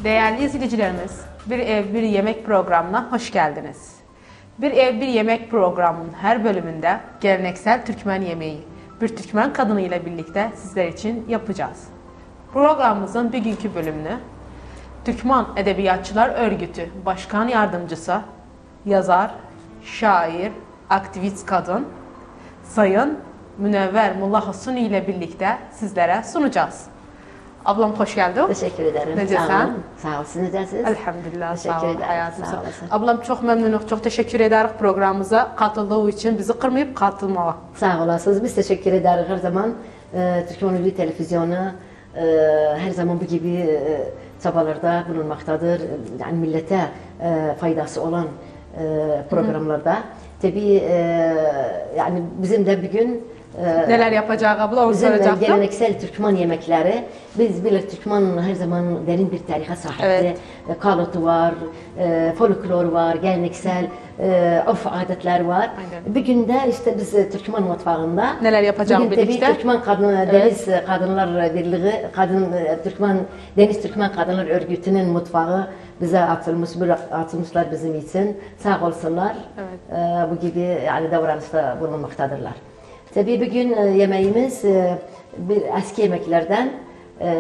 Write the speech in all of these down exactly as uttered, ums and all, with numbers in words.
Değerli izleyicilerimiz, Bir Ev Bir Yemek programına hoş geldiniz. Bir Ev Bir Yemek programının her bölümünde geleneksel Türkmen yemeği, bir Türkmen kadını ile birlikte sizler için yapacağız. Programımızın bugünkü bölümünü Türkmen Edebiyatçılar Örgütü Başkan Yardımcısı, yazar, şair, aktivist kadın Sayın Münevver Mullahosuni ile birlikte sizlere sunacağız. Ablam hoş geldin. Teşekkür ederim. Necəsən? Sağ olun. Sağ olun. Siz necəsiniz? Elhamdülillah. Teşekkür Sağ olun ederim. hayatım. Sağ olasın. Ablam çok memnunum. Çok teşekkür ederiz programımıza katıldığı için, bizi kırmayıp katılmaya. Sağ olasınız. Biz teşekkür ederiz her zaman. E, Türkmen Ünlü Televizyonu e, her zaman bu gibi e, çabalarda bulunmaktadır. Yani millete e, faydası olan e, programlarda. Tabii e, yani bizim de bir gün Ee, Neler yapacak abla onu bizim soracaktım. geleneksel Türkmen yemekleri, biz bilir Türkmen her zaman derin bir tarihe sahiptir. Evet. Kalıtı var, e, folklor var, geleneksel e, of adetler var. Aynen. Bir günde işte biz Türkmen mutfağında Neler yapacağız bugün birlikte? tabii Türkmen Kadın, evet. Deniz Kadınlar Birliği, Kadın Türkmen Deniz Türkmen Kadınlar Örgütü'nün mutfağı bize atılmış, atılmışlar bizim için. Sağ olsunlar. Evet. E, bu gibi yani davranışta bulunmaktadırlar. Tabii bugün e, yemeğimiz e, bir eski yemeklerden e,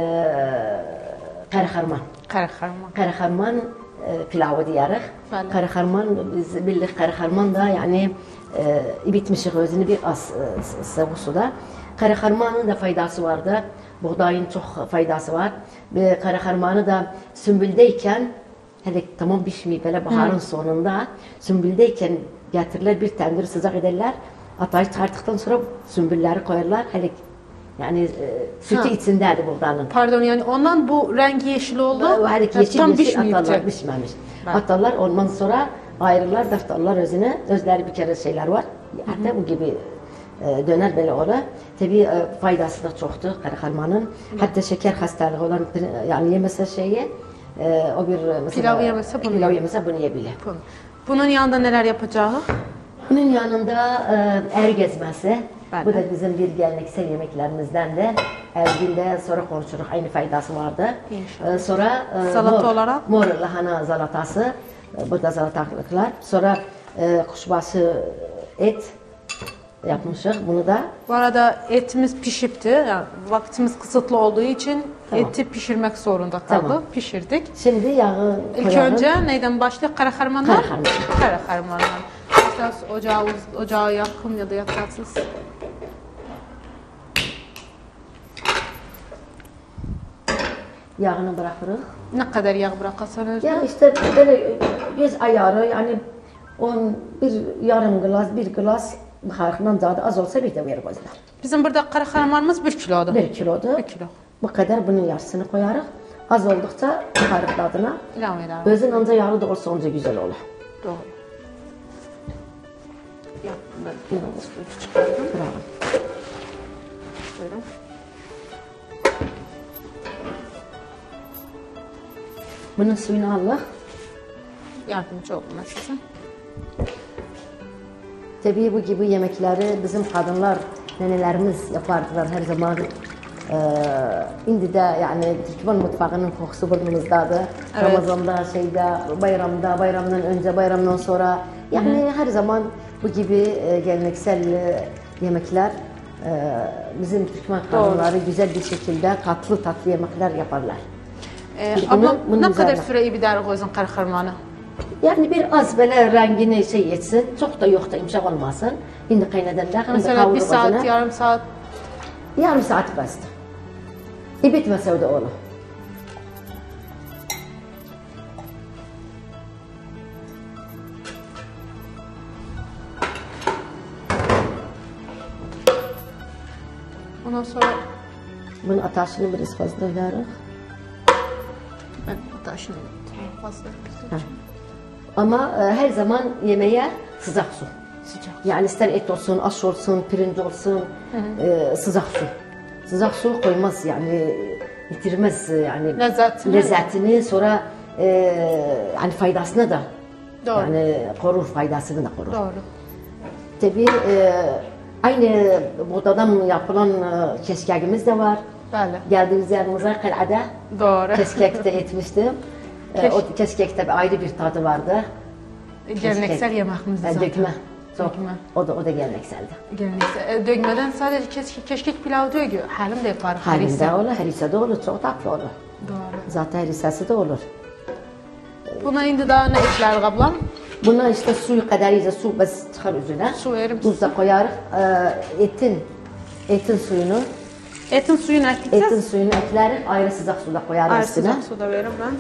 karaharman. Karaharman. Karaharman e, pilavı diyerek. Bəli. Karaharman biz bildik karaharman da yani e, bitmişik özünü bir az e, sıvı suda. Karaharmanın da faydası vardı. Buğdayın çok faydası var. Ve karaharmanı da sümbüldeyken hele tamam pişmeyip böyle baharın Hı. sonunda sümbüldeyken getirirler bir tendir sıcak ederler. Atayı çıkarttıktan sonra sümbülleri koyarlar. Hele yani e, sütü ha. içindedir buğdanın. Pardon yani ondan bu rengi yeşil oldu. Bu, hele yeşil tam yeşil pişmeyip atarlar, pişmemiş. Ben. Atarlar ondan sonra ayırırlar, daftarlar özüne. Özleri bir kere şeyler var. Hatta bu gibi e, döner böyle olur. Tabii e, faydası da çoktur karaharmanın. Hatta şeker hastalığı olan yani yemese şeyi e, o bir mesela pilav yemese bunu, pilav yemese bunu yiyebilir. Bunu. Bunun yanında neler yapacağı? Bunun yanında e, er gezmesi. Ben Bu de. da bizim bir geleneksel yemeklerimizden de Erbil'de sonra konuşuruz. Aynı faydası vardı. İnşallah. E, sonra e, salata mor, olarak mor lahana salatası. E, bu da salatalıklar. Sonra e, kuşbaşı et yapmışız. Bunu da. Bu arada etimiz pişipti. Yani vaktimiz kısıtlı olduğu için tamam. eti pişirmek zorunda kaldı. Tamam. Pişirdik. Şimdi yağı İlk koyalım. önce neyden başlayalım? Karaharmandan. Karaharman. Karaharmandan. Biraz ocağı, ocağı yakın ya da yakarsız. Yağını bırakırız. Ne kadar yağ bırakırsanız? Ya işte böyle göz ayarı yani on bir yarım glas, bir glas buharından daha az olsa bir de verir gözler. Bizim burada karaharmanımız bir kilodu. Bir kilodu. Bir kilo. Bu kadar bunun yarısını koyarız. Az oldukça buharı tadına. İlave edelim. Özün anca yağlı da olsa onca güzel olur. Doğru. Ya ben suyu çıkardım. Bravo. Buyurun. Bunun suyunu Allah. Yardımcı olun size. Tabii bu gibi yemekleri bizim kadınlar, nenelerimiz yapardılar her zaman. Ee, indi de yani Türkmen mutfağının kokusu burnumuzdadır. Evet. Ramazan'da, şeyde, bayramda, bayramdan önce, bayramdan sonra. Yani Hı-hı. her zaman bu gibi e, geleneksel e, yemekler e, bizim Türkmen kadınları Doğru. güzel bir şekilde tatlı tatlı yemekler yaparlar. Ee, ablam ne kadar süre iyi bir dərə qoysun karaharmanı? Yani bir az böyle rengini şey etsin, çok da yok da imşak olmasın. Şimdi kaynadarlar. Mesela bir saat, özüne. yarım saat? Yarım saat bastı. E bitmese o da olur. Ondan sonra bunun ateşini biraz fazla yarıq. Ben ateşini fazla. Ama e, her zaman yemeğe sıcak su. Sıcak. Yani ister et olsun, aş olsun, pirinç olsun, hı hı. E, sıcak su. Sıcak su koymaz yani bitirmez yani lezzetini, lezzetini sonra e, yani faydasını da Doğru. yani korur, faydasını da korur. Doğru. Tabii e, aynı buğdadan yapılan e, keskegimiz de var. Bəli. Geldiğimiz yanımıza kalada Doğru. keskek de etmiştim. E, o keşkekte ayrı bir tadı vardı. Geleneksel yemeğimizdi E, zaten. dökme. Çok. Dökme. O da o da gelenekseldi. Geleneksel. E, dökmeden sadece keşkek, keşkek pilav diyor ki halim de yaparız. Halinde olur, herisa da olur, çok tatlı olur. Doğru. Zaten herisası da olur. Buna indi daha ne ekler ablam? Buna işte suyu kadar iyice su bas çıkar üzerine. Su verir Tuz da koyarız. E, etin etin suyunu, Etin suyunu ekleyeceğiz. etin suyunu ekleriz. Ayrı sıcak suda koyarız Ayrı üstüne. sıcak suda veririm ben.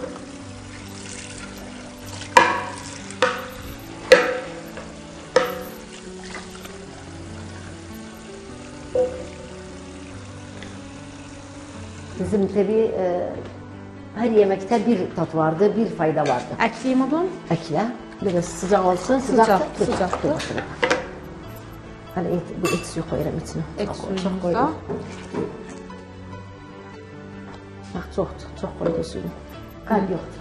Bizim tabii e, her yemekte bir tat vardı, bir fayda vardı. Ekleyeyim ablam. Ekle. Biraz sıcak olsun. Sıcak, Sıcak, sıcak. Hani et, bu et suyu koyarım içine. Et Çok- suyumuzda. Çok koydum. Bak çok çok çok koydu suyu. Kalp yoktu.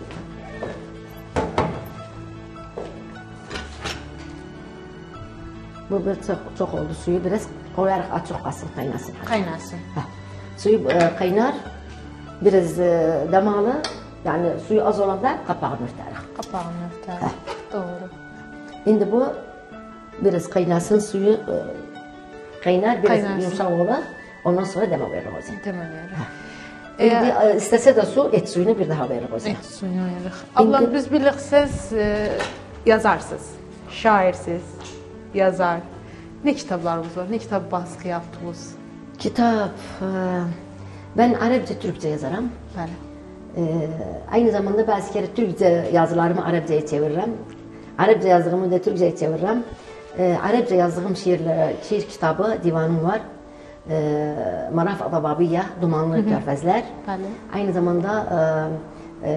Bu bir çok, çok oldu suyu biraz koyarak açık kalsın kaynasın. Kaynasın. Heh. Suyu e, kaynar, biraz e, damalı, yani suyu az olanda kapağını örterek. Kapağını örter. Doğru. Şimdi bu biraz kaynasın suyu, e, kaynar biraz Kaynarsın. yumuşak olur, ondan sonra deme verir o zaman. Demeleri. Şimdi e, istese de su, et suyunu bir daha verir o zaman. Et suyunu ayırıq. Ablam biz bilirik siz e, yazarsınız, şairsiz, yazar. Ne kitaplarınız var, ne kitap baskı yaptınız? Kitap, e, ben Arapça, Türkçe yazarım. Bəli. E, aynı zamanda bazı kere Türkçe yazılarımı Arapçaya çeviririm. Arapça yazdığımı da Türkçe'ye çeviririm. E, Arapça yazdığım şiirler, şiir kitabı, divanım var. E, Maraf Adababiye, Dumanlı Körfezler. Bəli. Aynı zamanda e,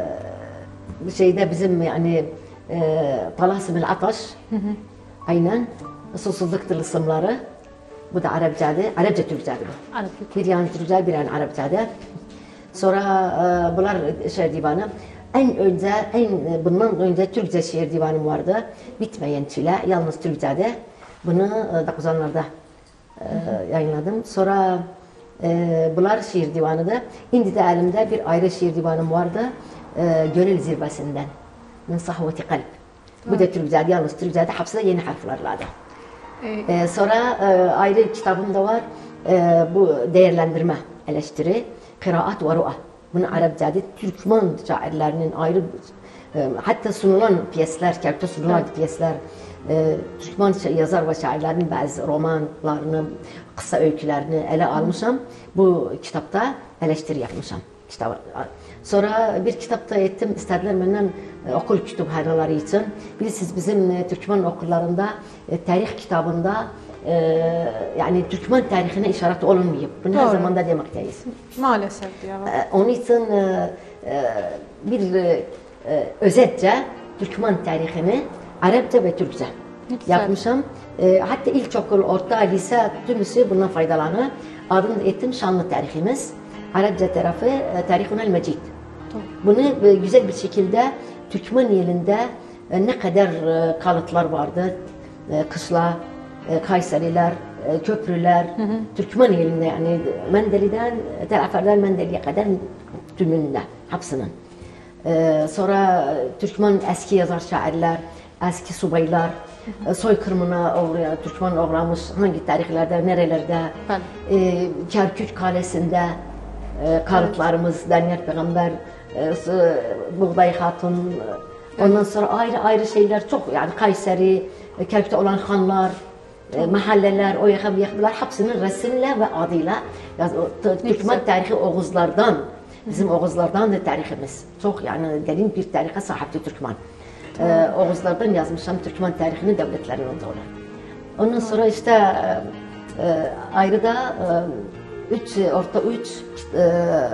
e, şeyde bizim yani e, Talasim-i Ataş, aynen, Susuzluk Tılsımları. Bu da Arapçadı, Arapça Türkçe'di bu. Arapça. Bir yani Türkçe, bir yani Arapçadı. Sonra e, bunlar şiir divanı. En önce, en bundan önce Türkçe şiir divanım vardı. Bitmeyen Çile, yalnız Türkçe'de. Bunu e, doksanlarda e, yayınladım. Sonra e, bunlar şiir divanıdır. Şimdi de elimde bir ayrı şiir divanım vardı. E, Gönül Zirvesinden. Min Sahveti Kalp. Bu da Türkçe'de, yalnız Türkçe'de, hepsi de yeni harflerle. Ee, sonra e, ayrı kitabım da var. E, bu değerlendirme, eleştiri, kıraat ve ru'a. Bunu Arapçada Türkmen şairlerinin ayrı e, hatta sunulan piyesler, kağıtta sunulan Evet. piyesler, e, Türkmen yazar ve şairlerin bazı romanlarını, kısa öykülerini ele almışam. Bu kitapta eleştiri yapmışam. Kitap. Sonra bir kitapta ettim, istediler benden e, okul kütüphaneleri için. Bilirsiniz bizim e, Türkmen okullarında e, tarih kitabında e, yani Türkmen tarihine işaret olunmuyor. Bunu her Doğru. zaman da demekteyiz. Maalesef diyorum. E, onun için e, e, bir e, e, özetçe Türkmen tarihini Arapça ve Türkçe Ne güzel. yapmışım. E, hatta ilkokul, orta, lise tümüsü bundan faydalanır. Adını da ettim Şanlı tarihimiz. Arapça tarafı e, Tarihunel Mecid. Bunu e, güzel bir şekilde Türkmen yerinde e, ne kadar e, kalıtlar vardı. E, kışla, e, Kayseriler, e, köprüler, hı hı. Türkmen yerinde yani Mendeli'den, Tel Afer'den Mendeli'ye kadar tümünde hepsinin. E, sonra e, Türkmen eski yazar şairler, eski subaylar, hı hı. E, soykırımına uğrayan, Türkmen uğramış hangi tarihlerde, nerelerde, e, Kerkük Kalesi'nde e, kalıtlarımız, Daniel Peygamber, e, Buğday Hatun, e, ondan sonra ayrı ayrı şeyler çok yani Kayseri, e, Kerkük'te olan hanlar, e, mahalleler, o yakın yakınlar hepsinin resimle ve adıyla yaz, Türkmen tarihi Oğuzlardan, bizim Oğuzlardan da tarihimiz çok yani derin bir tarihe sahipti Türkmen. E, Oğuzlardan yazmışım Türkmen tarihini devletlerin olduğunu. Ondan sonra işte e, e, ayrı da e, üç, orta üç e,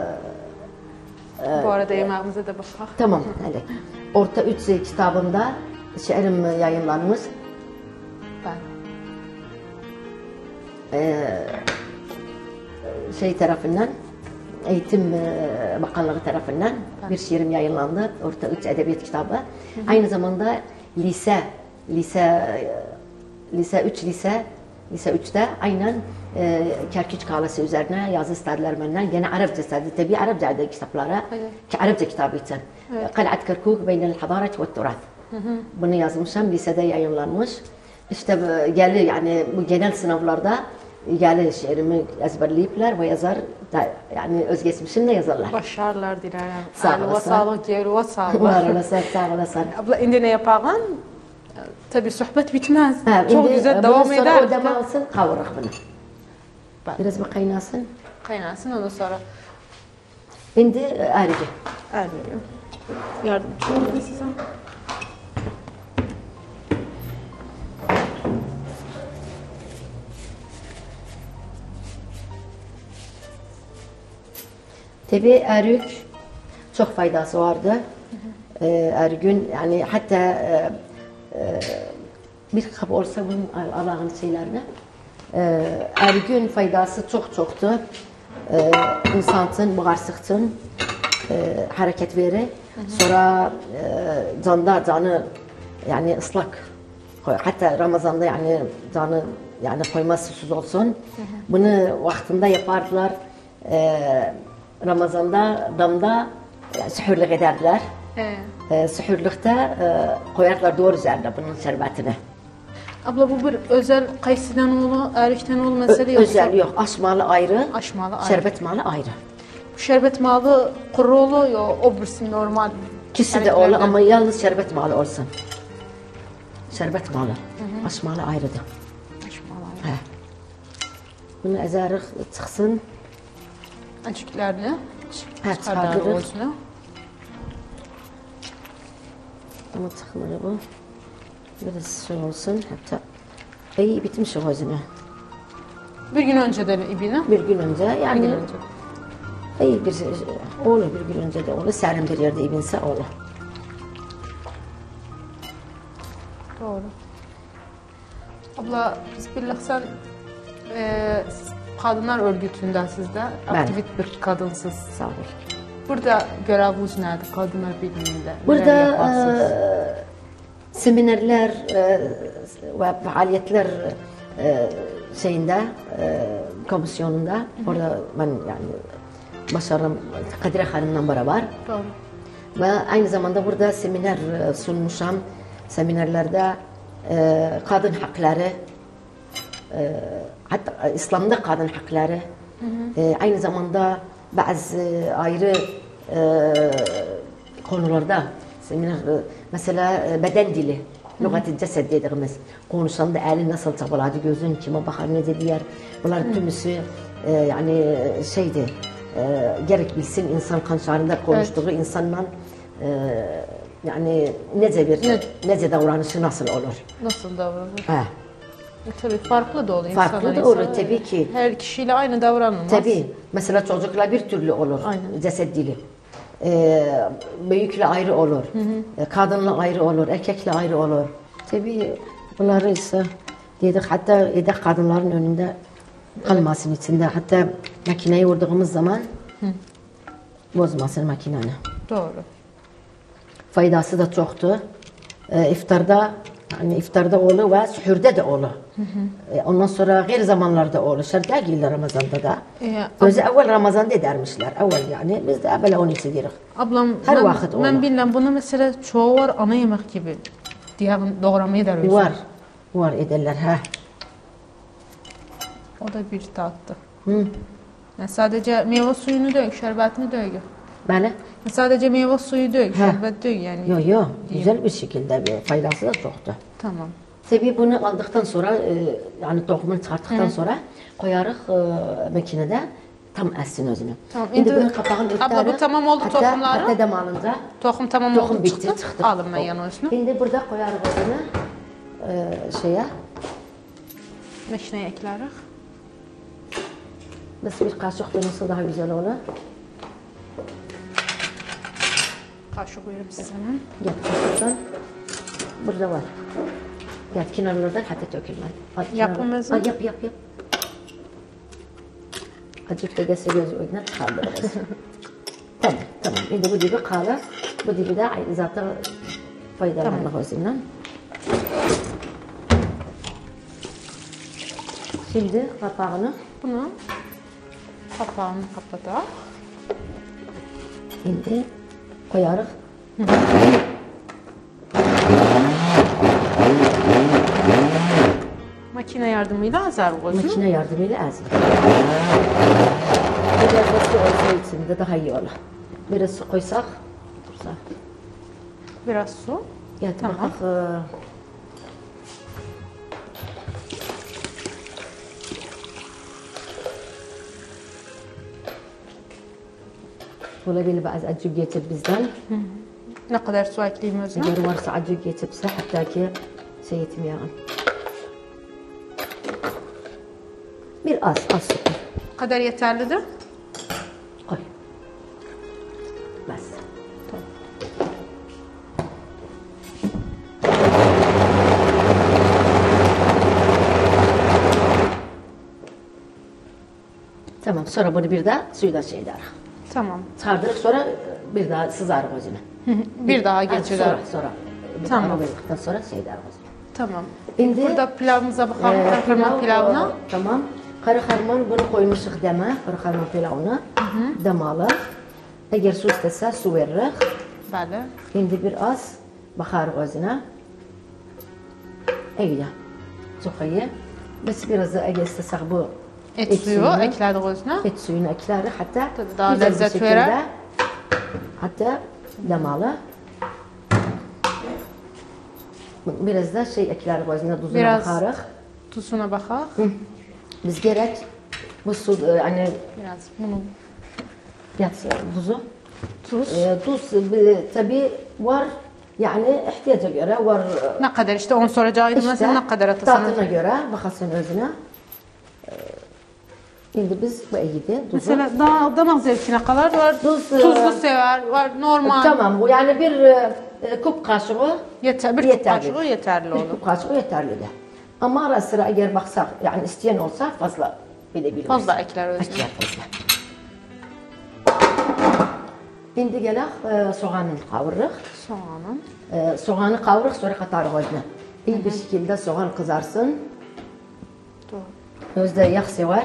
Bu arada yemeğimize de bakalım. tamam hele. Orta üç kitabında şiirim yayınlanmış. Ben. Ee, şey tarafından, Eğitim e, Bakanlığı tarafından bir şiirim yayınlandı. Orta üç edebiyat kitabı. Hı hı. Aynı zamanda lise, lise, lise üç lise lise üçte aynen e, Kerkiç Kalası üzerine yazı istediler benden. Gene Arapça istedi. Tabii Arapçaydı kitaplara. Evet. Ki Arapça kitabı için. Evet. Kal'at Kerkuk beynel hadaret ve turat. Bunu yazmışım. Lisede yayınlanmış. İşte bu, geldi yani bu genel sınavlarda geldi şiirimi ezberleyipler ve yazar da, yani özgeçmişini de yazarlar. Başarılar dilerim. Sağ Aile ve olasın. sağlık, geri ve sağlık. Var olasın, sağ olasın. Abla indi ne yapalım? Tabii sohbet bitmez. Ha, Çok indi, güzel bundan devam sonra eder. o deme alsın, kavuruk bunu. Bak. Biraz bir kaynasın. Kaynasın ondan sonra. Şimdi ayrıca. Ermiyorum. Yardımcı olayım size. Tabii erük çok faydası vardı. Ee, ergün yani hatta e, e, bir kap olsa bunun Allah'ın şeylerine e, ergün faydası çok çoktu. E, insanın, bağırsakın e, hareket veri. Sonra e, canda canı yani ıslak. Hatta Ramazan'da yani canı yani koymaz susuz olsun. Bunu vaktinde yapardılar. E, Ramazan'da damda yani, sühürlük ederdiler. Ee, E, sühürlükte e, koyarlar doğru üzerine bunun şerbetini. abla bu bir özel kayısıdan oğlu, erikten oğlu Ö- mesele yok. özel yok. Aşmalı ayrı, Aşmalı ayrı. şerbet malı ayrı. Bu şerbet malı kuru oluyor, o birisi normal. İkisi de eriklerden. olur ama yalnız şerbet malı olsun. Şerbet malı. Aşmalı ayrıdır. Aşmalı ayrı. He. Bunu ezerek çıksın. Açıklarını Ha, çıkardılar çıkardırır. olsun. Ama çıkmadı bu. Biraz şey olsun. Hatta iyi bitmiş o özüne. Bir gün önceden ibine. Bir gün önce Bir yani gün önce. iyi bir olur bir gün önce de olur. Serin bir yerde ibinse olur. Doğru. Abla, Bismillah sen e, siz kadınlar örgütündəsiz də, Bəli. aktivist bir kadınsız. Sağ ol. Burada göreviniz nədir Kadınlar Birliği'nde? Burada Neler yaparsınız? e, seminerler e, ve faaliyetler e, şeyinde e, komisyonunda orada ben yani başarım Kadire Hanım'la beraber Doğru. ve aynı zamanda burada seminer e, sunmuşam. Seminerlerde e, kadın hakları e, hatta İslam'da kadın hakları e, aynı zamanda bazı ayrı e, konularda seminer e, mesela e, beden dili lügat-ı cesed dediğimiz konuşanda eli nasıl çabaladı gözün kime bakar ne diyor bunlar tümüsü e, yani şeydi e, gerek bilsin insan kanşarında konuştuğu evet. insanla e, yani nece bir Ne? nece davranışı nasıl olur? Nasıl davranır? Ha. E, tabii farklı da oluyor. Farklı insanlar, da olur insanlar. tabii ki. Her kişiyle aynı davranılmaz. Tabii. Mesela çocukla bir türlü olur. Aynen. Ceset dili. Ee, büyükle ayrı olur. Hı hı. Kadınla ayrı olur. Erkekle ayrı olur. Tabii bunları ise dedik hatta edek kadınların önünde kalmasın içinde. Hatta makineyi vurduğumuz zaman hı. bozmasın makineni. Doğru. Faydası da çoktu. Ee, iftarda yani iftarda olur ve sühürde de olur. Hı hı. Ee, ondan sonra gayri zamanlarda olur. Şart değil Ramazan'da da. Ee, Özü evvel Ramazan'da edermişler. Evvel yani biz de evvel onu içiyoruz. Ablam, Her ben, vakit olur. ben bilmem bunu mesela çoğu var ana yemek gibi. Diye doğramayı da öyle. Var. Var ederler ha. O da bir tattı. Hı. Yani sadece meyve suyunu dök, şerbetini dök. Böyle? Sadece meyve suyu dök, Ha. şerbet dök yani. Yok yok. Güzel bir şekilde bir faydası da çoktu. Tamam. Tabii bunu aldıktan sonra e, yani tohumunu çıkarttıktan Hı. sonra koyarız e, makinede tam essin özünü. Tamam. Şimdi İndi, bunun kapağını örtürüz. abla bu tamam oldu hatta, tohumları. Hatta dem alınca. Tohum tamam Tohum oldu bitti çıktı. çıktı. Alın ben yanılsın. Şimdi burada koyarız özünü e, şeye. Meşneye eklerik. Nasıl bir kaşık dönülse daha güzel olur. Kaşık veririm size. Gel kaşıktan. Burada var. Gel kenarlardan hatta dökülmez. Yapılmaz mı? Yap yap yap. Acık da gelse gözü önüne kaldırırız. Tamam tamam. Şimdi bu dibi kalır. Bu dibi de aynı zaten faydalanmak özünden. Şimdi kapağını. Bunu kapağını kapatalım. Şimdi koyarıq. Makine yardımıyla azarıq özü. Makine yardımıyla əzirik. Biraz da su olsa içində daha iyi olur. Biraz su koysaq, dursa. Biraz su. Gətir Tamam. baxaq. Olabilir bazı acı geçip bizden. Ne kadar su ekleyeyim özüne? Eğer varsa acı geçipse hatta ki şey etmeyelim. Bir az, az su koy. Kadar yeterlidir. Koy. Bas. Tamam, sonra bunu bir daha suyla şey ederiz. Tamam. Çıkardırıq, sonra bir daha sızarıq özünü. Bir daha Ha, geçirir. Sonra, sonra. Bir Tamam. ara verdikten sonra şey ederiz özünü. Tamam. İndi Burada pilavımıza bakalım. Ee, Karaharman pilavına. e, Tamam. Karaharman bunu koymuşuq deme, karaharman pilavını. Damalı. Eğer su istese su veririk. Bəli. Şimdi biraz baxarıq özünə. İyi. Çox iyi. Biz biraz da eğer istesek bu Et, suyu suyunu- ekledik özüne. et suyunu eklərik. Hatta Tadı daha güzel bir lezzet şekilde, verir. Hatta damalı. Biraz da şey eklərik özünə, duzuna Biraz- baxarıq. Tuzuna bakalım. Biz gerek bu su, e, hani Biraz bunu yatsı tuzu. tuz. E, tuz e, tabii var, yani ihtiyaca göre var. e, Ne kadar işte on soracağıydı İşte mesela ne kadar atasınız? tatına göre bakasın özüne. E, Şimdi biz bu iyiydi tuzu. Mesela daha damak zevkine kadar var. Tuz, Tuzlu e, sever, var normal. Tamam, bu yani bir e, e, kup kaşığı Yeter, bir yeterli. kup kaşığı yeterli Bir olur. kup kaşığı yeterli de. Ama ara sıra eğer baksak, yani isteyen olsa fazla bilebiliriz. Fazla ekler özüne. Ekler fazla. Şimdi gələk e, soğanını kavuruq. Soğanın. E, soğanı kavuruq, sonra katarıq özünə. İyi bir şekilde soğan kızarsın. Doğru. Özde yağ sever.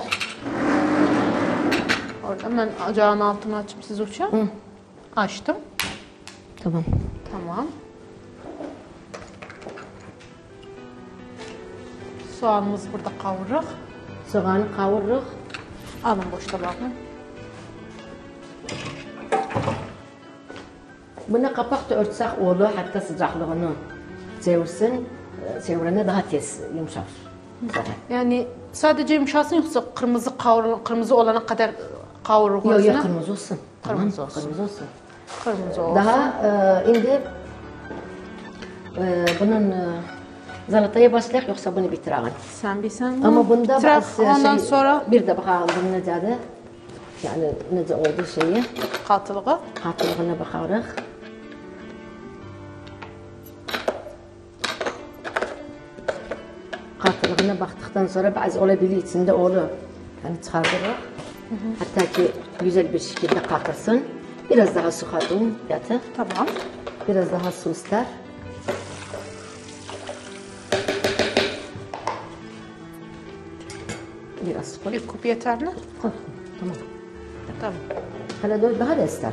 Orada ben ocağın altını açıp siz uçun. Açtım. Tamam. Tamam. Soğanımız burada kavuruq. Soğanı kavuruq. Alın boş tabağını. Buna kapak da örtsək olur, hatta sıcaklığını çevirsin. E, Çevirene daha tez yumuşar. Soğan. Yani sadece yumuşasın yoksa kırmızı kavur, kırmızı olana kadar kavuruq Yok özüne. yok, kırmızı olsun. Kırmızı Tamam, olsun. Kırmızı olsun. Kırmızı olsun. Daha e, indi e, bunun e, zalataya başlayaq, yoksa bunu bitirelim. Sen bilsen. Ama bunda Bitirak, bazı ondan şey, sonra bir de bakalım bunun necədir. Yani necə oldu şeyi, katılığı. katılığına bakarıq. Katılığına baktıktan sonra bazı olabilir içinde olur. Yani çıkardırıq. Hatta ki güzel bir şekilde katılsın. Biraz daha su katın yatı. Tamam. Biraz daha su ister. Biraz su koy. Bir kup yeterli. Koy. Tamam. Tamam. Hala da daha da ister.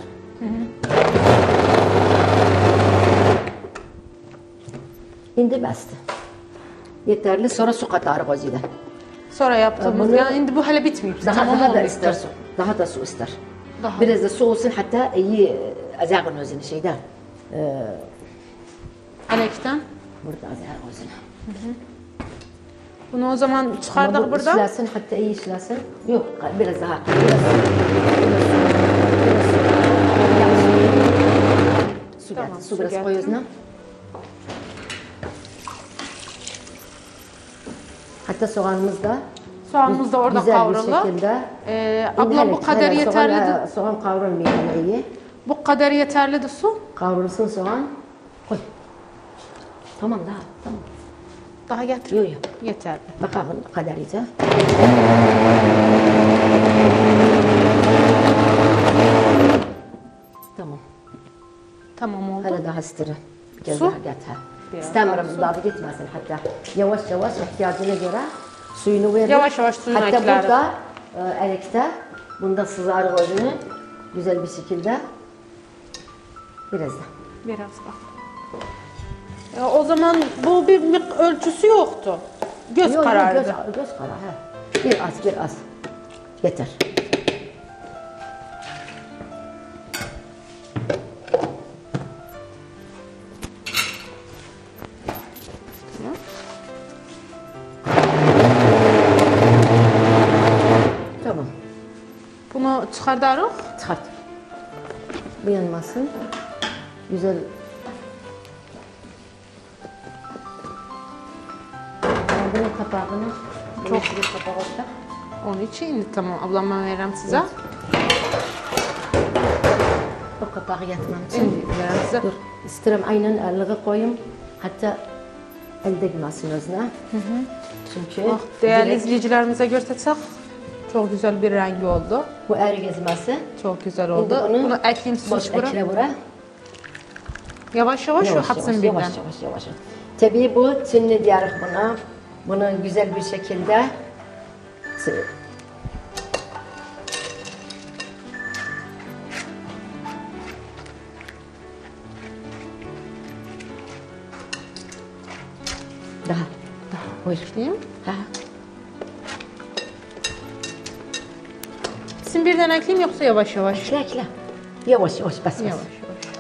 İndi bəsdir. Yeterli. Sonra su katarıq özüyle. Sonra yaptığımız Bunu- yani şimdi bu hala bitmeyip Daha, tamam daha da olmayıp ister su. Daha da su ister. Daha. Biraz da su olsun, hatta iyi azağın özünü şeyden. Ee, Alekten. burada azağın özünü. Bunu o zaman Ama çıkardık bu buradan. işlesin, hatta iyi işlesin. Yok, biraz daha. Biraz su. Biraz su. Biraz su. Biraz su. Su Tamam, getir. Su su biraz getir. koy özüne. Hatta soğanımız da Soğanımız da orada güzel kavruldu. bir şekilde. Ee, İndi ablam hele- bu kadar hele yeterlidir. Soğan, soğan kavrulmuyor yani iyi. Bu kadar yeterlidir su. Kavrulsun soğan. Koy. Tamam daha. Tamam. Daha getir. Yok yok. Yeterli. Bakalım kadar iyice. Tamam. Tamam oldu. Hala daha ısıtırı. Bir kez Su? daha getir. Biraz İstemiyorum daha su. daha gitmesin hatta. Yavaş yavaş ihtiyacına göre Suyunu verdik. Yavaş yavaş suyunu Hatta eklerim. burada e, elekte, bunda sızarı özünü güzel bir şekilde. Biraz da. Biraz bak. Ya o zaman bu bir mik- ölçüsü yoktu. Göz Yok, kararı. Göz, göz kararı. He. Bir az, bir az. Yeter. Tamam. Bunu çıkardarıq. Çıkart. Bu yanmasın. Güzel. Bunun kapağını çok bir kapağı olacak. Onun için indi tamam. Ablam ben veririm size. O kapağı yatmam için. Şimdi veririm size. Dur. İsterim aynen elliği koyayım. Hatta elde gitmesin özüne. Çünkü Bak, değerli direkt izleyicilerimize görsetsek çok güzel bir rengi oldu. bu eri gezmesi. Çok güzel oldu. Bunu Bunu ekleyeyim size boş şu bura. ekle bura. Yavaş yavaş şu Yavaş hatsın yavaş, birden. yavaş yavaş yavaş. Tabii bu Çinli diyarıq buna. Bunu güzel bir şekilde daha daha buyur. Diyeyim. Ha. Sizin birden ekleyeyim yoksa yavaş yavaş? Ekle ekle. Yavaş yavaş bas bas. Yavaş yavaş.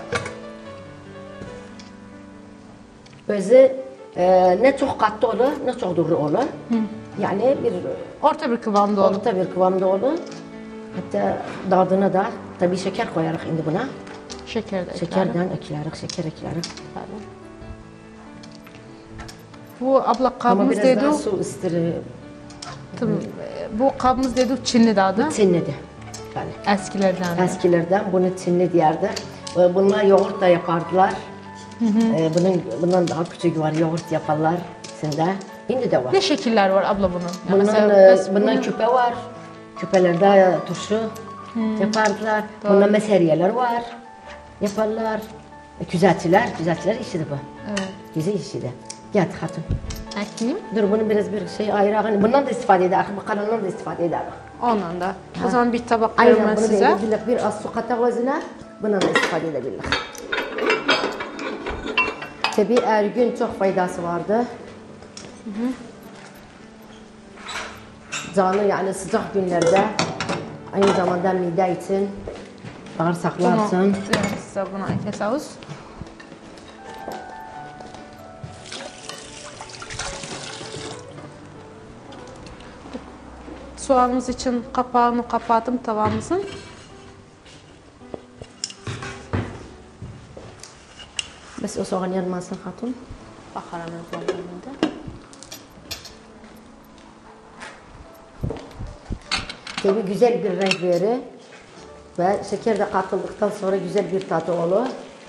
Özü e, ne çok katlı olur ne çok duru olur. Yani bir Orta bir kıvamda oldu. orta bir kıvamda olur. Hatta dadına da tabii şeker koyarıq indi buna. Şeker de eklerim. Şekerden eklerik, şeker eklerik. Bu abla Ama kabımız biraz dedi. daha su ısıtır. Tamam. Bu kabımız dedi Çinli dadı. Çinlidir. Yani Eskilerden. de. eskilerden bunu Çinli diyardı. E, Bunlar yoğurt da yapardılar. E, Bunun bundan daha küçük var, yoğurt yaparlar içinde. Şimdi de var. Ne şekiller var abla bunun? Yani Bunun, mesela e, biz bundan bunu- küpe var. Küpelerde turşu yapardılar. Bundan meseriyeler var. Yaparlar. E, Güzelçiler, güzelçiler işidir bu. Evet. Güzel işidir. Gel hatun. Ekleyeyim. Dur bunu biraz bir şey ayıraq. Hani bundan da istifade ederiz. Bu kalanından da istifade ederiz. Ondan da. O zaman bir tabak Aynen veririm ben bunu size. verebiliriz. Bir az su katak özüne. Bundan da istifade edebiliriz. Tabii her gün çok faydası vardı. Canı yani sıcak günlerde aynı zamanda mide için bağırsaklar Bunu için. veririm size buna ekleseniz. Soğanımız için kapağını kapattım tavamızın. Bes o soğan yanmasın hatun. Bakarım özlemlerinde. Tabii güzel bir renk verir. Ve şeker de katıldıktan sonra güzel bir tadı olur.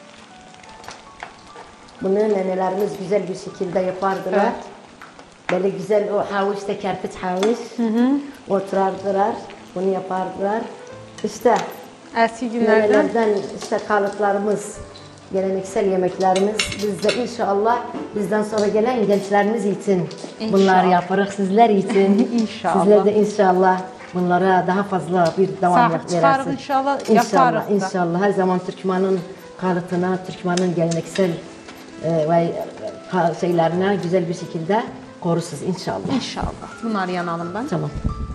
Bunu nenelerimiz güzel bir şekilde yapardılar. Evet. Böyle güzel o havuçta kerpiç havuç. Oturardılar. Bunu yapardılar. İşte Eski günlerden nenelerden işte kalıplarımız, geleneksel yemeklerimiz. Biz de inşallah bizden sonra gelen gençlerimiz için bunları İnşallah. yaparız. Sizler için. İnşallah. Sizler de inşallah bunlara daha fazla bir devamlık Sahip çıkarız verirsiniz. inşallah, İnşallah, yaparız da. inşallah. Her zaman Türkmen'in kalıtına, Türkmen'in geleneksel e, ve ka- şeylerine güzel bir şekilde korursunuz inşallah. İnşallah. Bunları yanalım ben. Tamam.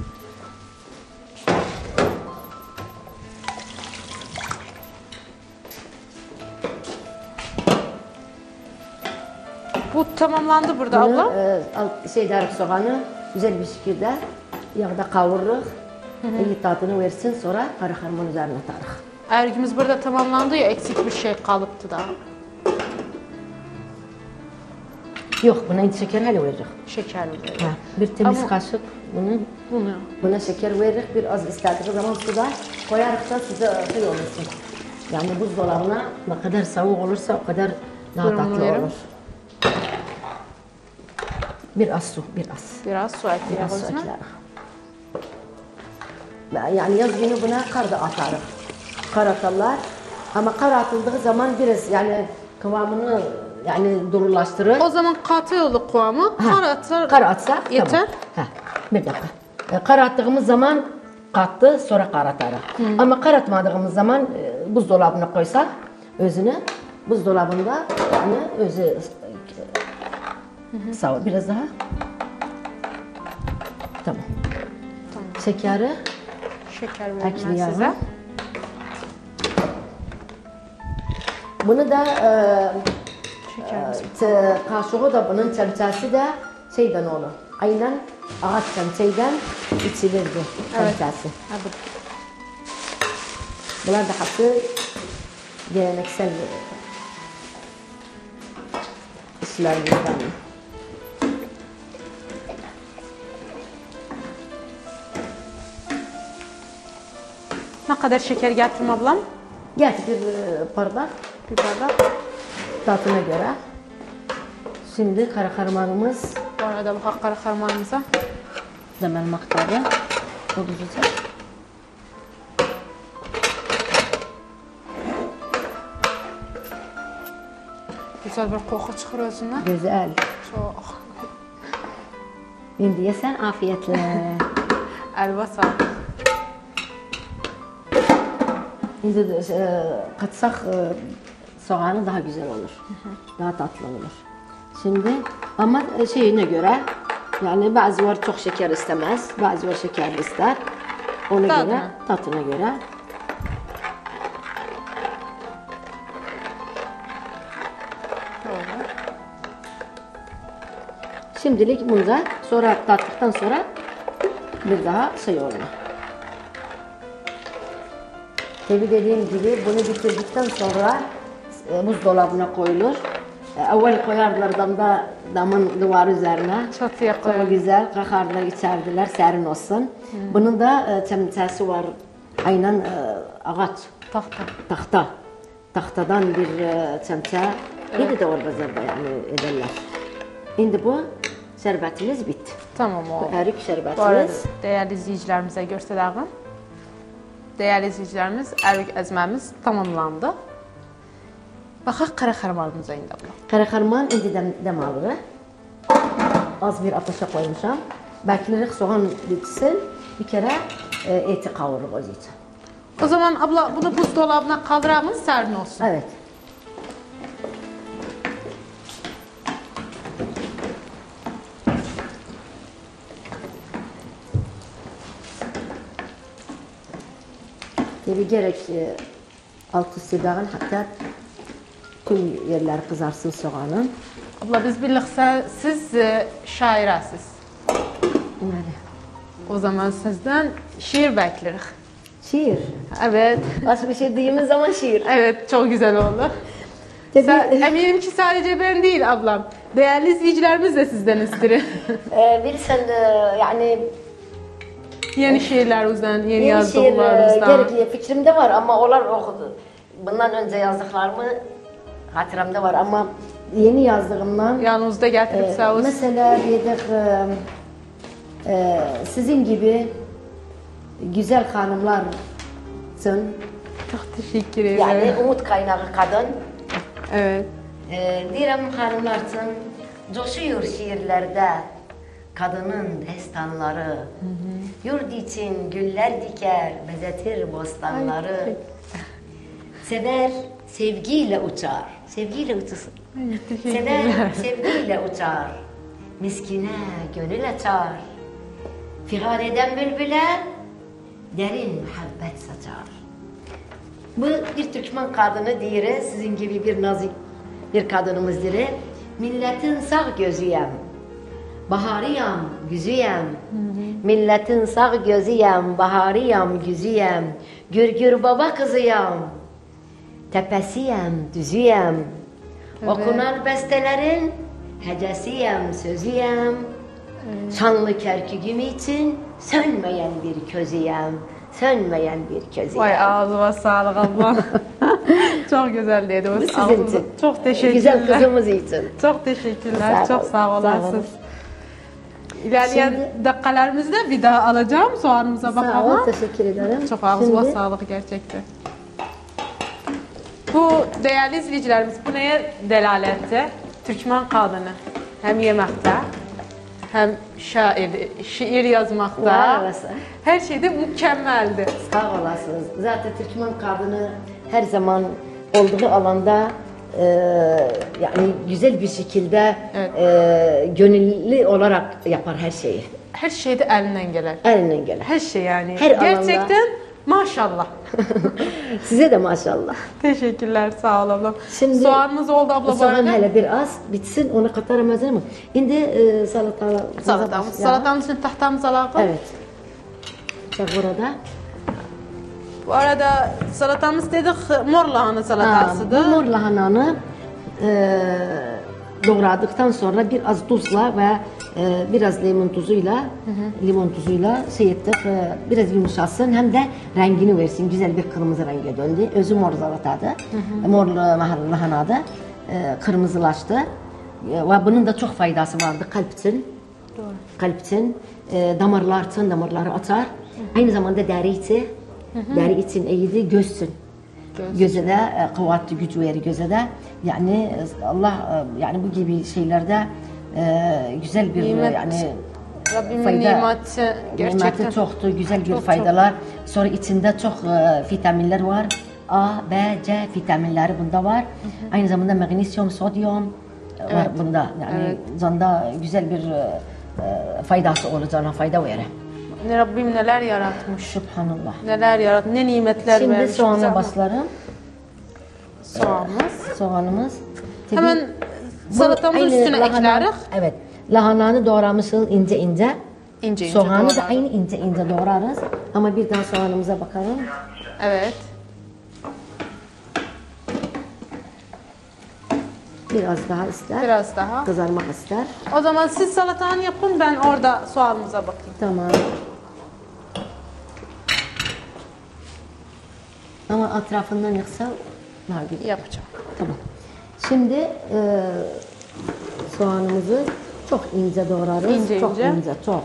Bu tamamlandı burada Bunu abla. e, al- şey derik soğanı güzel bir şekilde yağda kavururuz. İyi tadını versin sonra kara harman üzerine atarız. Ergimiz burada tamamlandı ya eksik bir şey kalıptı da. Yok buna şeker hele verecek. Şeker veriyor. Ha, bir temiz Ama- kaşık bunu Bunu. buna şeker veririz. Biraz istediği zaman suda koyarız da size şey olursun. Yani buzdolabına ne kadar soğuk olursa o kadar daha Buyurun, tatlı verin. olur. Biraz su, biraz. Biraz su ekleyelim Biraz su üzerine. ekleriz. Ve Yani yaz günü buna kar da atarız. Kar atarlar. Ama kar atıldığı zaman biraz yani kıvamını yani durulaştırır. O zaman katı yolu kıvamı karatsa Karatsa yeter. Tamam. Hə, bir dakika. E, Karattığımız zaman katlı, sonra karatarıq. Ama karatmadığımız zaman e, buzdolabına koysak özünü, buzdolabında yani özü e, sağ ol. Biraz daha. Tamam. Tamam. Şekeri Şeker vereyim ben ekleyelim. size. Bunu da e, Şekerimiz. e, kaşığı da bunun çemçesi de şeyden olur. Aynen ağaç çemçeyden içilirdi çemçesi. Ha, bu. Bunlar da hepsi geleneksel işlerimizden. Ne kadar şeker getirdim ablam? Getir bir bardak Bir bardak. tadına göre. Şimdi kara karmanımız Bu arada bu kara karmanımıza. demel miktarı olacak. Güzel bir koku çıkır özünden. Güzel. Çok. Şimdi yesen afiyetle. Elva sağlık. Şimdi de, e, katsak e, soğanı daha güzel olur. Daha tatlı olur. Şimdi ama şeyine göre yani bazı var çok şeker istemez, bazı var şekerli ister. Ona Tadına. göre, tatına göre. Doğru. Şimdilik bunda sonra tattıktan sonra bir daha şey olur. Tabi dediğim gibi bunu bitirdikten sonra e, buzdolabına koyulur. E, evvel koyardılar damda damın duvarı üzerine. Çatıya Çok koyalım. güzel kakarlar içerdiler serin olsun. Bunun da e, çemçesi var. Aynen e, ağaç, Tahta. tahta. Tahtadan bir e, çemçe. Yine de var bazılarda yani ederler. Şimdi bu şerbetimiz bitti. Tamam o. Bu erik Bu arada şerbetimiz. değerli izleyicilerimize göstereyim. Değerli izleyicilerimiz, erik ezmemiz tamamlandı. Baxaq qara xarmanımıza indi abla. Karakarman indi dem, dem alırı. Az bir ateşe koymuşam. Beklerik soğan bitsin. Bir kere e, eti kavurup o için. O zaman abla bunu buzdolabına kaldıralım, serin olsun. Evet. Tabi gerek e, altı sıcağın hatta tüm yerler kızarsın soğanın. Abla biz birlikte siz e, şairəsiz. Yani, O zaman sizden şiir beklirik. şiir. Evet. Az bir şey dediğimiz zaman şiir. Evet, çok güzel oldu. Tabii, Sen, eminim ki sadece ben değil ablam. Değerli izleyicilerimiz de sizden istiyor. e, bilirsen e, yani Yeni şiirlerimizden, yeni, yeni şiir e, yazdıklarımızdan. gerek fikrimde var ama onlar okudu. Bundan önce yazdıklarımı hatıramda var ama yeni yazdığımdan Yanınızda getirip e, sağ olsun. mesela dedik e, e, sizin gibi güzel hanımlar için Çok teşekkür ederim. yani umut kaynağı kadın Evet. e, diyorum hanımlar için coşuyor şiirlerde kadının destanları. Yurt için güller diker, bezetir bostanları. Ay, Sever, sevgiyle uçar. Sevgiyle uçursun. Ay, teşekkürler. Sever, sevgiyle uçar. Miskine gönül açar. Figan eden bülbüle derin muhabbet saçar. Bu bir Türkmen kadını diye sizin gibi bir nazik bir kadınımız diye. Milletin sağ gözüyem. Baharıyam, güzüyem. Milletin sağ gözüyem, baharıyam, güzüyem. Gürgür baba kızıyam. Tepesiyem, düzüyem. Evet. Okunan bestelerin hecesiyem, sözüyem. Şanlı kerkügüm için sönmeyen bir közüyem. Sönmeyen bir közüyem. Vay ağzıma sağlık ablam. Çok güzel dediniz. Bu sizin Ağzınıza- için. Çok teşekkürler. Güzel kızımız için. Çok teşekkürler. Sağ Çok olun, sağ sağ olasınız. olun. İlerleyen Şimdi- dakikalarımızda bir daha alacağım. Soğanımıza Sağ ol, bakalım. teşekkür ederim. Çok ağzıma Şimdi sağlık gerçekten. Bu değerli izleyicilerimiz, bu neye delalette? Türkmen kadını hem yemekte hem şair, şiir yazmakta, her şeyde mükemmeldi. Sağ olasınız. Zaten Türkmen kadını her zaman olduğu alanda e, yani güzel bir şekilde evet. e, gönüllü olarak yapar her şeyi. Her şeyde elinden gelir. Elinden gelir. Her şey yani. Her gerçekten alanda. Maşallah. Size de maşallah. Teşekkürler, sağ ol ablam. Şimdi soğanımız oldu abla. Soğan hele biraz bitsin, onu katarım hazır mı? Şimdi e, salata, salatamız. Salatamız için tahtamızı alalım. Evet. Bak burada. Bu arada salatamız dedik mor lahana salatasıdır. Bu mor lahananı e, doğradıktan sonra biraz tuzla ve e, biraz limon tuzuyla, hı hı. limon tuzuyla şey ettik, e, biraz yumuşasın hem de rengini versin, güzel bir kırmızı renge döndü. Özü mor salatadı, mor lahanadı, e, kırmızılaştı e, ve bunun da çok faydası vardı kalp için, Doğru. kalp için, e, damarlar için, damarları atar, hı hı. aynı zamanda deri için, hı hı. deri için iyiydi, göz için. Göz. Göze de e, kuvvetli güç verir göze de. Yani Allah e, yani bu gibi şeylerde e, güzel bir nimet, yani Rabbimin fayda, nimeti gerçekten nimeti çoktur, güzel bir çok, faydalar. çok. Sonra içinde çok e, vitaminler var. A, B, C vitaminleri bunda var. Hı hı. Aynı zamanda magnezyum, sodyum evet. var bunda. Yani evet. zanda güzel bir e, faydası olacağına fayda verir. Rabbim neler yaratmış. Subhanallah. Neler yarat, ne nimetler Şimdi vermiş. Şimdi soğana başlarım. Soğanımız. Soğanımız. Tabii, hemen salatamızın üstüne lahana, ekleriz. Evet. Lahananı doğramışız ince ince. İnce ince Soğanı doğrarız. da aynı ince ince doğrarız. Ama bir daha soğanımıza bakalım. Evet. Biraz daha ister. Biraz daha. Kızarmak ister. O zaman siz salatanı yapın, ben orada soğanımıza bakayım. Tamam. Ama etrafından yıksa daha güzel. Yapacağım. Tamam. Şimdi e, soğanımızı çok ince doğrarız. İnce çok ince. ince, çok.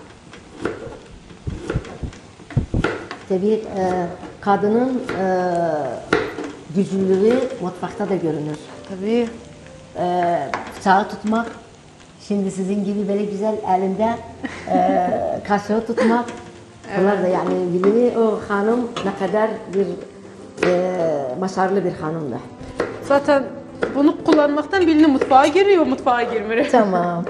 Tabii e, kadının e, güçlülüğü mutfakta da görünür. Tabii. E, bıçağı tutmak, şimdi sizin gibi böyle güzel elinde e, kaşığı tutmak. Bunlar evet. da yani bilimi o hanım ne kadar bir e, başarılı bir hanımdı. Zaten bunu kullanmaktan birini mutfağa giriyor, mutfağa girmiyor. Tamam.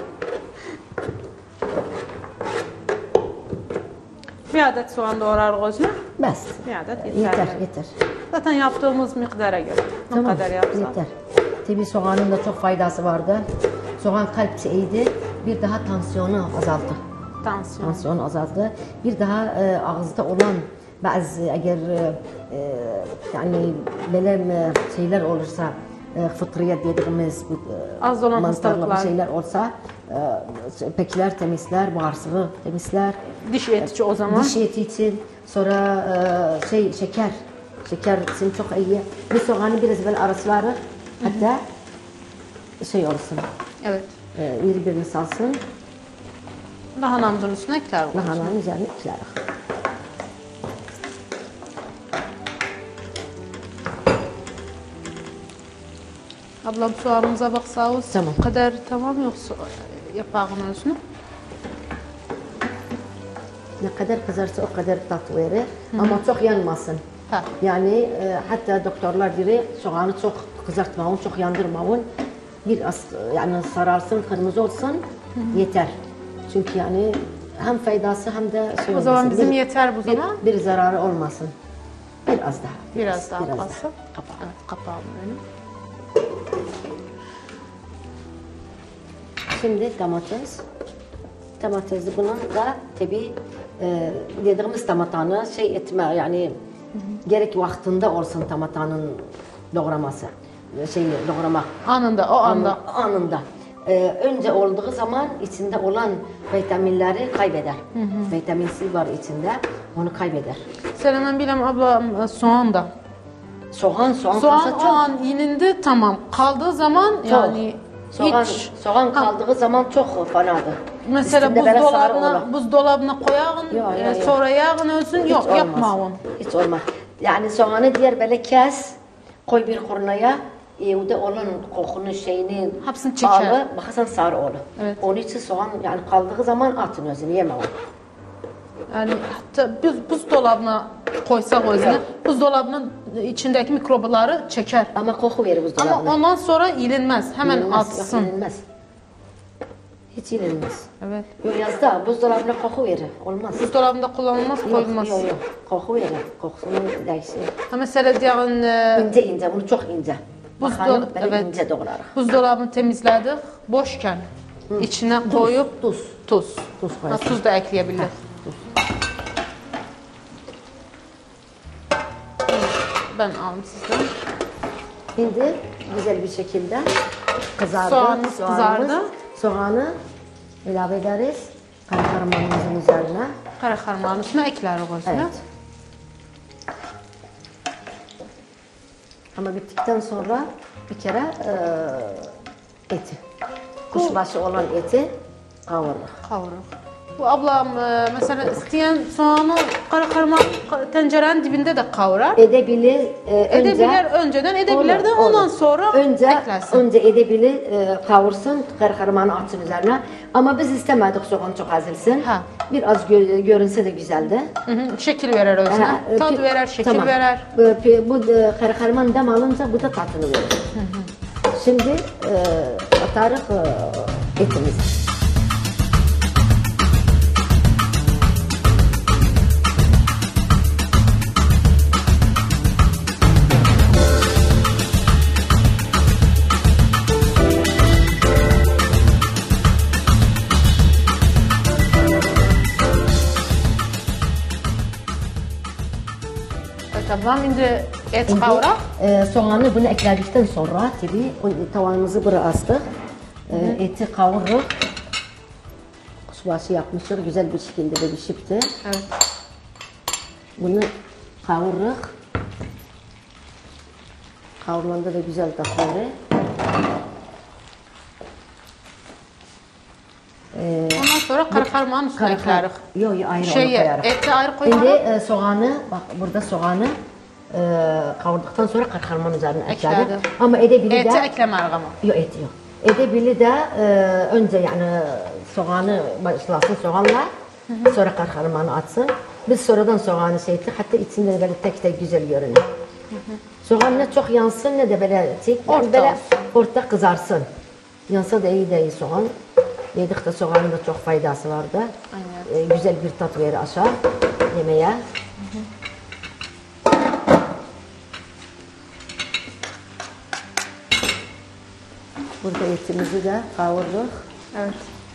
Bir adet soğan doğrar gözüne. Bas. Bir adet yeter. Yeter, yeter. Zaten yaptığımız miktara göre. Tamam, ne kadar yapsak. Yeter. Tabii soğanın da çok faydası vardı. Soğan kalp iyiydi. Bir daha tansiyonu azalttı. Tansiyon. Tansiyon azalttı. Bir daha e, ağızda olan bazı eğer e, yani böyle şeyler olursa e, fıtriyat dediğimiz bu e, az olan hastalıklar şeyler olsa e, pekler temizler, bağırsağı temizler. Diş eti için o zaman. Diş eti için. Sonra e, şey şeker. Şeker için çok iyi. Bir soğanı biraz böyle arasıları hatta şey olsun. Evet. E, birbirini salsın. Lahanamızın üstüne ekler. Lahananın üzerine ekler. Ablam soğanımıza bak sağ olsun. Tamam. O kadar tamam yoksa yapağın üstüne. Ne kadar kızarsa o kadar tat verir. Hı-hı. Ama çok yanmasın. Ha. Yani e, hatta doktorlar diyor soğanı çok kızartmayın, çok yandırmayın. Biraz yani sararsın, kırmızı olsun Hı-hı. yeter. Çünkü yani hem faydası hem de şey o zaman bizim bir, yeter bu zaman. Bir, bir zararı olmasın. Biraz daha. Biraz, biraz daha biraz kalsın. Daha. Kapağı. Evet, kapağım benim. Şimdi domates. Domatesi bunun da tabii e, dediğimiz tomatanı şey etme yani hı hı. gerek vaktinde olsun tomatanın doğraması. Şey doğramak. Anında, o anda. Anında. Ee, önce olduğu zaman içinde olan vitaminleri kaybeder. Hı hı. Vitamin C var içinde, onu kaybeder. Sen hemen bilem abla soğan da. Soğan, soğan, soğan o an yeninde tamam. Kaldığı zaman çok. Yani soğan, hiç. Soğan kaldığı ha. zaman çok fanadır. Mesela buzdolabına, buzdolabına koyağın, yo, yo, yo. sonra yağın ölsün, yok yapma onu. Hiç olmaz. Yani soğanı diğer böyle kes, Koy bir kurnaya, evde olan kokunun şeyini hepsini çeker. alı, bakarsan sarı olur. Evet. Onun için soğan yani kaldığı zaman atın özünü, yeme onu. Yani hatta biz buzdolabına koysak özünü, buzdolabının içindeki mikrobaları çeker. Ama koku verir buzdolabına. Ama ondan sonra yenilmez. Hemen Yenilmez, atsın. yok, yenilmez. Hiç yenilmez. Evet. Yok yazda buzdolabına koku verir. Olmaz. Buzdolabında kullanılmaz, koyulmaz. Yok yok yok. Koku verir. Kokusunu değişir. Ha mesela diyelim e, İnce ince, bunu çok ince. Buzdol- Bakalım böyle evet. ince doğrarak. buzdolabını temizledik, boşken içine koyup Tuz. tuz. Tuz Ha, koyarsın. tuz da ekleyebilir. Ben aldım sizden. Şimdi güzel bir şekilde kızardı. Soğanımız kızardı. Soğanı ilave ederiz. Karakarmanımızın üzerine. Kara karmağın üstüne ekleriz özünü. Evet. Ama bittikten sonra bir kere e, eti. Kuşbaşı olan eti kavurur. Kavurur. Bu ablam e, mesela isteyen soğanı kara karmak tencerenin dibinde de kavurar. Edebilir e, önce. Edebilir önceden, edebilir Olur, de olur. ondan sonra önce, eklersin. Önce edebilir e, kavursun, karkarmanı atsın üzerine. Ama biz istemedik soğan çok azılsın. Ha. Biraz gö görünse de güzeldi. Hı hı, şekil verir özüne. Ha, e, Tat pi- verir, şekil tamam. verir. Bu, pi- bu e, karkarman dem alınca bu da tatını verir. Şimdi e, atarız e, etimizi. Tamam, şimdi et kavurak. E, soğanı bunu ekledikten sonra tabii o tavanımızı buraya astık. E, eti kavururuz. Kuşbaşı yapmışız, güzel bir şekilde de pişipti. Evet. Bunu kavururuz. Kavurmanda da güzel tatları. Ondan sonra kara karmağın üstüne ekleriz. Yok yok ayrı Şey, onu koyarız. eti ayrı Şimdi koyarız. e, soğanı, bak burada soğanı e, kavurduktan sonra karkarmanın üzerine ekleriz. Ekledim. Ama edebilir Eti de... eklemeyiz ama. Yok et yok. Edebilir de e, önce yani soğanı başlasın soğanla, sonra karkarmanı atsın. Biz sonradan soğanı şey ettik, hatta içinde de böyle tek tek güzel görünüyor. Soğan ne çok yansın ne de böyle tek, yani Orta böyle olsun. orta kızarsın. Yansa da iyi de iyi soğan. Yedikte soğanın da çok faydası vardı. Aynen. E, güzel bir tat verir aşağı yemeğe. Burada etimizi de kavurduk. Evet.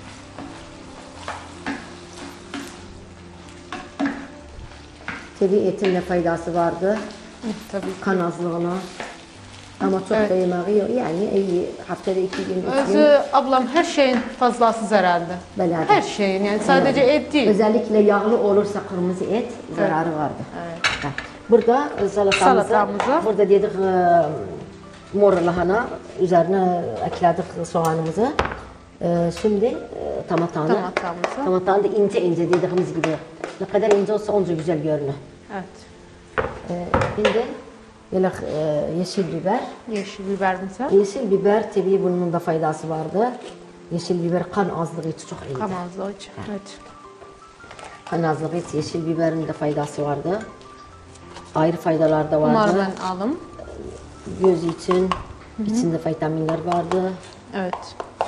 Tabii etin ne faydası vardı? Tabii. Kan azlığına. Ama çok Evet. da yemeği yok. Yani iyi haftada iki gün, üç gün. Özü ablam her şeyin fazlası herhalde. Belədir. Her şeyin yani sadece et değil. Özellikle yağlı olursa kırmızı et zararı vardı. Evet. Ha. Burada e, salatamızı, Salatamızı. burada dedik e, mor lahana, üzerine ekledik soğanımızı. E, şimdi e, tamatanı. Tamatamızı. Tamatanı da ince ince dediğimiz gibi. Ne kadar ince olsa onca güzel görünür. Evet. E, şimdi böyle e, yeşil biber. Yeşil biberimize. Yeşil biber tabii bunun da faydası vardı. Yeşil biber kan azlığı için çok iyiydi. Kamazlı için. Evet. Kan azlığı için yeşil biberin de faydası vardı. Ayrı faydalar da vardı. Bunları ben aldım. Göz için, içinde vitaminler vardı. Evet.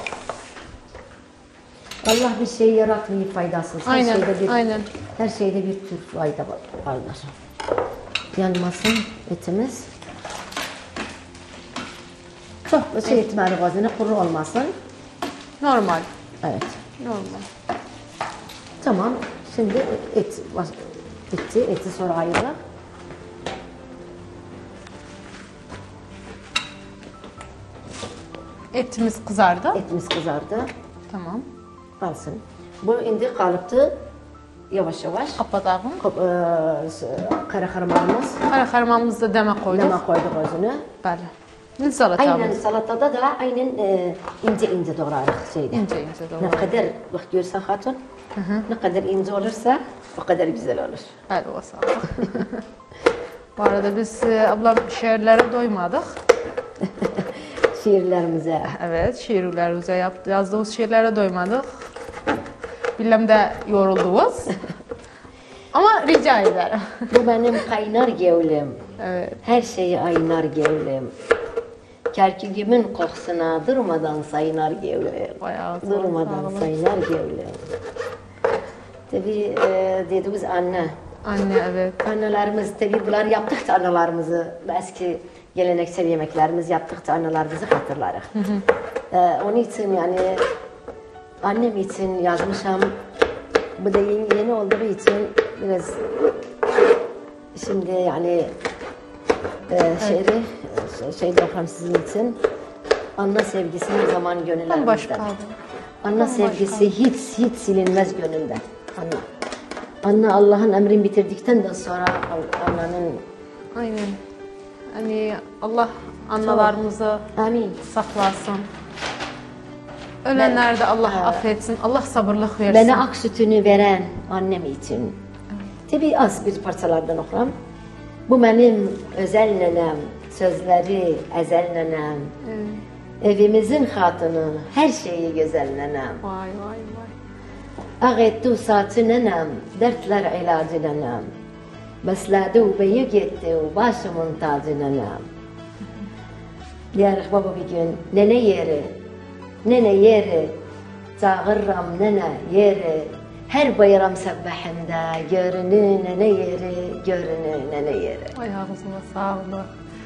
Allah bir şey yaratmayıp faydasız. Her Aynen, şeyde bir, aynen. Her şeyde bir tür fayda var- vardır. Yanmasın etimiz. Çok şey etmeli gazını kuru olmasın. Normal. Evet. Normal. Tamam. Şimdi et baş- bitti. Eti sonra ayırır. Etimiz kızardı. Etimiz kızardı. Tamam. Kalsın. Bu indi kalıptı. Yavaş yavaş. Kapatalım. Kop, e, s- kara karmağımız. Kara karmamızı da deme koyduk. Lama koyduk özünü. Bəli. Ne salatamız? Aynen salatada da aynen e, ince ince doğrarız şeyde. İnce ince Ne doğru. kadar bak görsen hatun. Ne kadar ince olursa o kadar güzel olur. Bəli, o sağ ol. Bu arada biz e, ablam şiirlere doymadık. Şiirlerimize. Evet, şiirlerimize yaptı, yazdığımız şiirlere doymadık. Bilmem de yoruldunuz. Ama rica ederim. Bu benim kaynar gevlim. Evet. Her şeyi aynar gevlim. Kerküğümün kokusuna durmadan saynar gevlim. Bayağı sağ Durmadan olun. saynar gevlim. Tabii e, dediğimiz anne. Anne evet. Annelerimiz tabii bunlar yaptıkça analarımızı, eski geleneksel yemeklerimiz yaptıkça analarımızı hatırlarız. Ee, onun için yani annem için yazmışam. Bu da yeni, yeni olduğu için biraz şimdi yani e, şiiri evet. şey yapalım sizin için. Anne sevgisi her zaman gönüllerimizde. Başka. Anne sevgisi hiç hiç silinmez gönülde. Anne. Anne Allah'ın emrini bitirdikten de sonra annenin... Aynen. Hani Allah analarımızı Amin. saklasın. Ölenler de Allah Ben, affetsin. Allah sabırlık versin. Bana ak sütünü veren annem için. Tabii az bir parçalardan okuram. Bu benim özel nenem, sözleri ezel nenem. Evet. Evimizin hatunu, her şeyi güzel nenem. Vay vay vay. Ağ etti saçı nenem, dertler ilacı nenem. Besledi u büyük etti u başımın tacı nenem. Diyarıq baba bir gün, nene yeri, nene yeri, çağırram nene yeri. Her bayram səbbəhində görünü nene yeri, görünü nene yeri. Ay ağzına sağlık.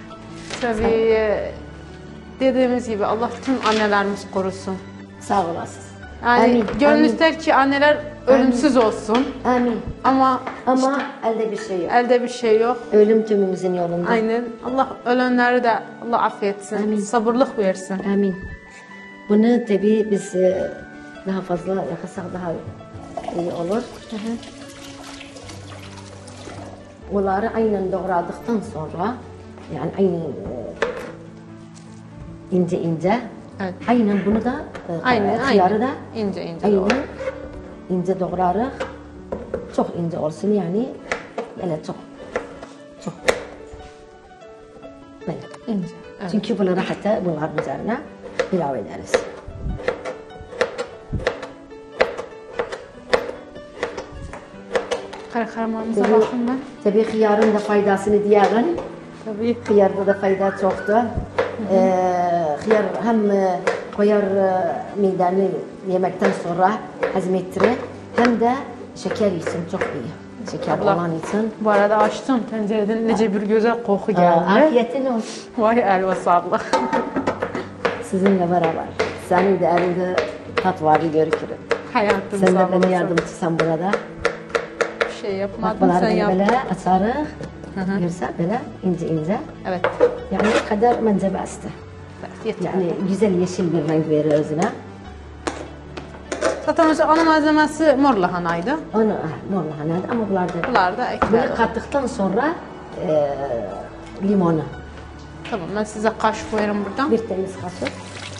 Tabii dediğimiz gibi Allah bütün annelerimiz korusun. Sağ olasınız. Yani Amin, gönül amin. ister ki anneler ölümsüz olsun. Amin. Ama Ama elde bir şey yok. elde bir şey yok. Ölüm tümümüzün yolunda. Aynen. Allah ölenleri de Allah affetsin. Amin. Sabırlık versin. Amin. Bunu tabii biz e, daha fazla yakalasak daha iyi olur. Hı hı. Onları aynen doğradıktan sonra yani aynen e, ince ince Evet. aynen bunu da e, Aynen, hıyarı aynen. da İnce ince aynen doğru. ince doğrarıq. Çok ince olsun yani böyle çok çok böyle. İnce. Evet. Çünkü bunları hatta bunların üzerine ilave ederiz. Karakarmamıza Tabii, bakın ben. tabii hıyarın da faydasını diyelim. Tabii. Hıyarda da fayda çoktu. Ee, hıyar hem e, koyar e, mideni yemekten sonra hazmettirir hem de şeker için çok iyi. Şeker Abla, olan için. Bu arada açtım tencereden nece bir güzel koku Aa, geldi. afiyetin olsun. Vay elva sağlık. Sizinle beraber. Senin de elinde tat vardı görükürüm. Hayatım Sen de sağ bana olasın. yardımcısın burada. Bir şey yapmadım Bakmaları sen yap. böyle açarıq. Görsə belə ince ince. Evet. Yani kadar məncə bəsdir. Evet, yeter. Yani güzel yeşil bir renk verir özüne. Zaten mesela ana malzemesi mor lahanaydı. Onu ah, mor lahanadır ama bunlar da Bunlar da bunu ekler. kattıktan sonra e, limonu Tamam ben size kaşık koyarım buradan. bir temiz kaşık.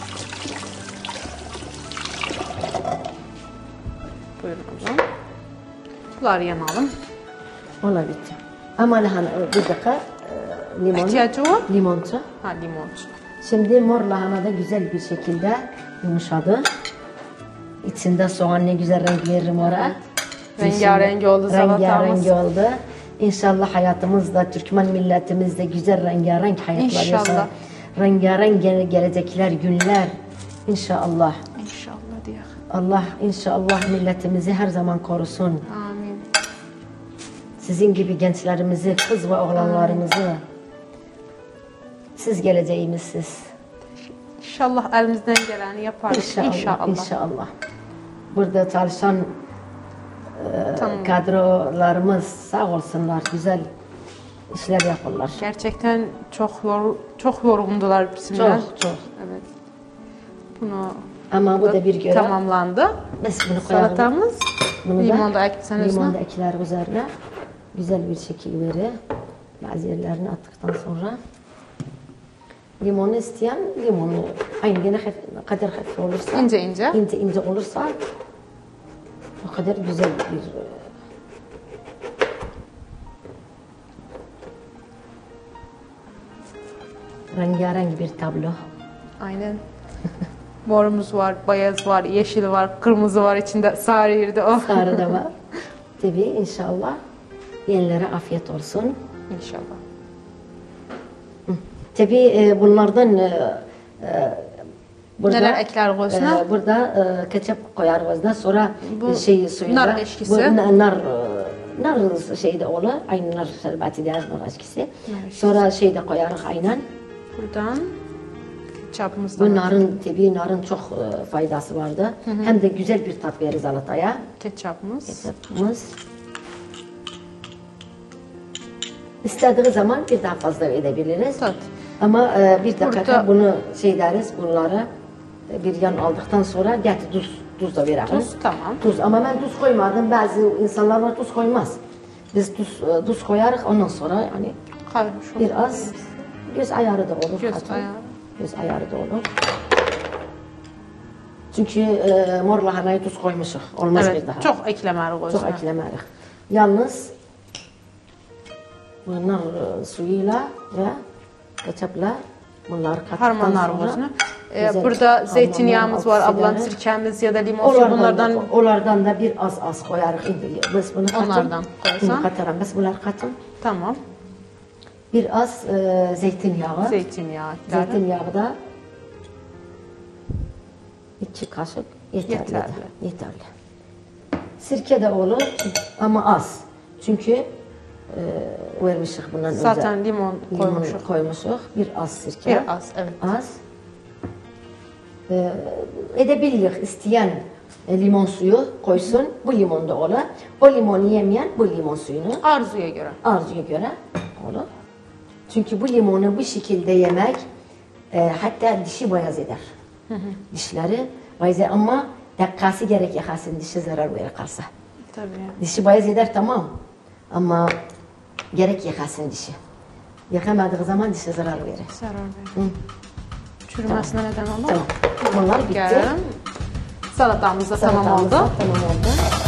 Buyurun o zaman. Bunları yanalım. Ona bitti. Ama lahana bir dakika e, limon. İhtiyacı var. Limoncu. Ha limoncu. Şimdi mor lahana da güzel bir şekilde yumuşadı. İçinde soğan ne güzel renk verir mora. Rengarenk oldu salatamız. Rengarenk oldu. İnşallah hayatımızda Türkmen milletimizde güzel rengarenk hayatlar İnşallah. yaşar. Rengarenk gele- gelecekler günler. İnşallah. İnşallah diye. Allah inşallah milletimizi her zaman korusun. Amin. Sizin gibi gençlerimizi, kız ve oğlanlarımızı. Siz geleceğimizsiz. İnşallah elimizden geleni yaparız. İnşallah. İnşallah. İnşallah. Burada çalışan Tamam. kadrolarımız sağ olsunlar, güzel işler yaparlar. Gerçekten çok yor, çok yorgundular bizimle. Çok çok. Evet. Bunu Ama bu da bir görev. tamamlandı. Biz bunu koyalım. Salatamız. Bunu da- Limon da ekleseniz Limon ne? da ekler üzerine. Güzel bir şekil verir. Bazı yerlerini attıktan sonra. Limonu isteyen limonu aynı gene hafif- ne kadar hafif olursa. İnce ince. İnce ince olursa o kadar güzel bir rengarenk bir tablo. Aynen. Morumuz var, beyaz var, yeşil var, kırmızı var, içinde sarı yerde o. Sarı da var. Tabii inşallah yenilere afiyet olsun. İnşallah. Tabii e, bunlardan e, e, burada, Neler ekler koyusuna? E, burada e, ketçap koyarız da sonra Bu şey suyunda. nar eşkisi. Bu, na- nar e, nar şeyde olur. Aynı nar şerbeti der nar eşkisi. Sonra şey de koyarız aynen. Buradan ketçapımızdan. Bu narın tabii narın çok e, faydası vardı. Hı hı. Hem de güzel bir tat verir salataya. Ketçapımız. Ketçapımız. İstediği zaman bir daha fazla edebiliriz. Tat. Ama e, bir dakika Burada- bunu şey deriz, bunları e, bir yan aldıktan sonra getir tuz, tuz da verelim. Tuz, tamam. Tuz ama ben tuz koymadım. Bazı insanlar var tuz koymaz. Biz tuz, e, tuz koyarız ondan sonra yani Karmış olur. biraz göz ayarı da olur. Göz hatta. ayarı. Göz ayarı da olur. Çünkü e, mor lahanayı tuz koymuşuz. Olmaz bir Evet, daha. çok eklemeli koyusuna. Çok eklemeyiz. Yalnız bunlar e, suyuyla ve ketçapla bunları kattıktan Harmanlar sonra koyusuna. güzel Ee, burada harmanlar zeytinyağımız var, atıp ablam sigara. sirkemiz ya da limon suyu Onlardan, bunlardan. da, onlardan da bir az az koyarız. Şimdi biz bunu katın. Onlardan koysan. Bunu katarım. Biz bunları katın. Tamam. Bir az e, zeytinyağı. Zeytinyağı. Zeytinyağı da iki kaşık yeterli. Yeterli. Yeterli. Sirke de olur ama az. Çünkü e, vermişik bundan Zaten önce. limon Limon koymuşuz. koymuşuz. Bir az sirke. Bir az, evet. Az. E, edebilir isteyen e, limon suyu koysun. Bu limon da olur. O limonu yemeyen bu limon suyunu Arzuya göre. arzuya göre olur. Çünkü bu limonu bu şekilde yemek e, hatta dişi beyaz eder. Hı hı. Dişleri beyaz eder ama dakikası gerek yakasın dişi zarar verir kalsa. Tabii. Dişi beyaz eder tamam ama gerek yakasın dişi. Yakamadığı zaman dişi zarar verir. Zarar verir. Çürümesine neden olur. Tamam. Bunlar bitti. Gelelim. Salatamız da tamam Salatamız oldu. da Tamam oldu.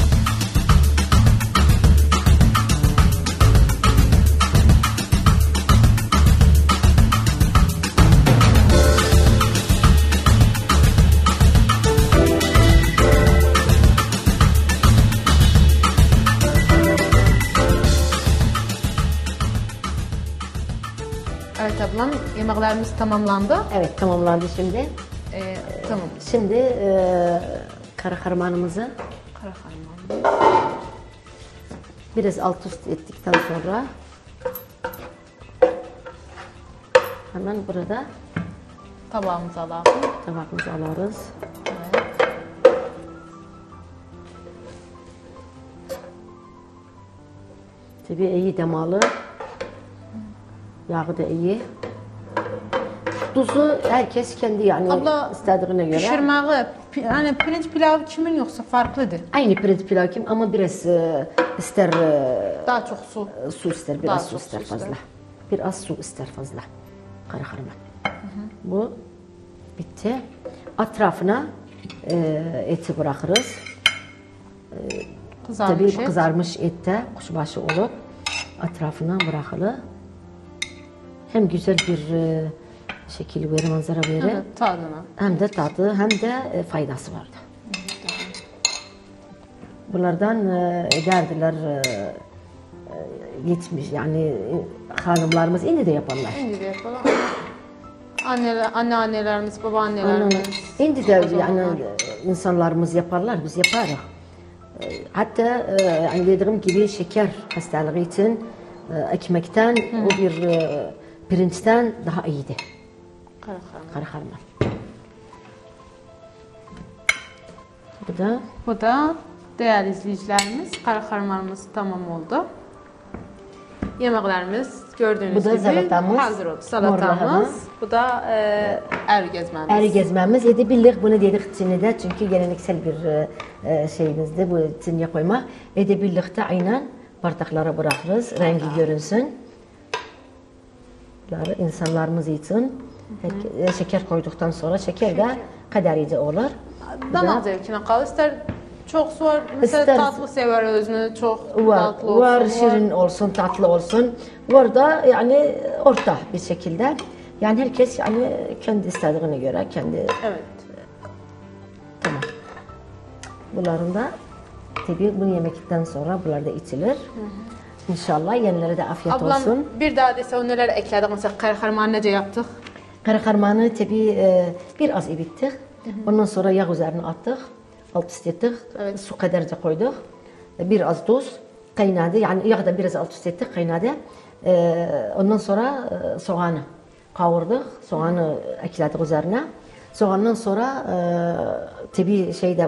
Evet ablam, yemeklerimiz tamamlandı. Evet tamamlandı şimdi. Ee, tamam. Şimdi e, kara harmanımızı Kara kaymağı. biraz alt üst ettikten sonra hemen burada Tabağımızı alalım. tabağımızı alırız. Evet. Tabii iyi demalı. Yağı da iyi. Tuzu herkes kendi yani Abla, istediğine göre. Pişirmeyi, pi- yani pirinç pilavı kimin yoksa farklıdır. Aynı pirinç pilav kim ama biraz e, ister e, Daha çok su. su ister, Daha biraz su çok ister su fazla. ister. Biraz su ister fazla. Kara harman. Bu bitti. Etrafına e, eti bırakırız. Kızarmış Tabii et. kızarmış ette kuşbaşı olup etrafına bırakılır. Hem güzel bir e, şekil verir, manzara verir. Evet, tadına. Hem de tadı hem de e, faydası vardı. Bunlardan e, derdiler e, e, gitmiş yani e, hanımlarımız şimdi de yaparlar. Şimdi de yapalım. Anneler, anneannelerimiz, babaannelerimiz. Şimdi de o zamanlar. yani e, insanlarımız yaparlar, biz yaparız. E, Hatta e, yani dediğim gibi şeker hastalığı için e, ekmekten o bir e, pirinçten daha iyiydi. Kara kaymağı. Kara harman. Bu da Bu da değerli izleyicilerimiz, kara harmanımız tamam oldu. Yemeklerimiz gördüğünüz Bu da gibi salatamız, hazır oldu. mor Salatamız. lahana. Bu da e, er gezmemiz. eri gezmemiz yedi birlik bunu dedik içine de çünkü geleneksel bir e, e, şeyimizdi bu içine koymak. Yedi birlikte aynen bardaklara bırakırız rengi görünsün. Bunları insanlarımız için e, şeker koyduktan sonra şeker de kaderice olur. Damak zevkine kalır. İster çok su var. Mesela İster- tatlı sever özünü. Çok Var, tatlı olsun. var şirin olsun, tatlı olsun. Var da yani orta bir şekilde. Yani herkes yani kendi istediğine göre kendi. Evet. Tamam. Bunların da tabii bunu yemekten sonra bunlar da içilir. Hı hı. İnşallah yenilere de afiyet Ablam, olsun. Ablam bir daha dese o neler ekledik? Mesela karaharmanı nece yaptık? Karaharmanı tabii e, biraz ibittik. Ondan sonra yağ üzerine attık. Alt üst ettik. Evet. Su kadarca koyduk. Biraz tuz kaynadı. Yani yağı da biraz alt üst ettik kaynadı. E, ondan sonra e, soğanı kavurduk. Soğanı ekledik üzerine. Soğandan sonra e, tabii şeyde